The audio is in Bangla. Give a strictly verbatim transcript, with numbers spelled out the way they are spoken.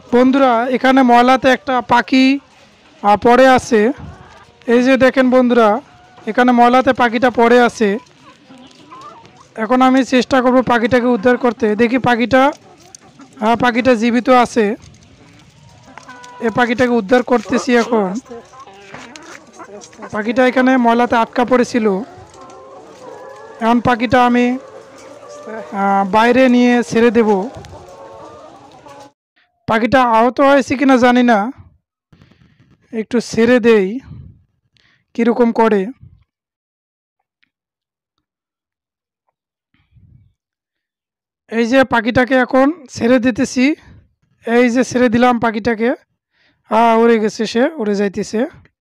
বন্ধুরা এখানে ময়লাতে একটা পাখি আহ, পড়ে আছে। এই যে দেখেন বন্ধুরা, এখানে ময়লাতে পাখিটা পড়ে আছে। এখন আমি চেষ্টা করব পাখিটাকে উদ্ধার করতে। দেখি পাখিটা, হ্যাঁ পাখিটা জীবিত আছে। এই পাখিটাকে উদ্ধার করতেছি এখন। পাখিটা এখানে ময়লাতে আটকা পড়েছিল। এখন পাখিটা আমি আহ, বাইরে নিয়ে ছেড়ে দেব। পাখিটা আহত হয়েছে কিনা জানি না, একটু ছেড়ে দেই কীরকম করে। এই যে পাখিটাকে এখন ছেড়ে দিতেছি। এই যে ছেড়ে দিলাম পাখিটাকে। হ্যাঁ উড়ে গেছে, সে উড়ে যাইতেছে।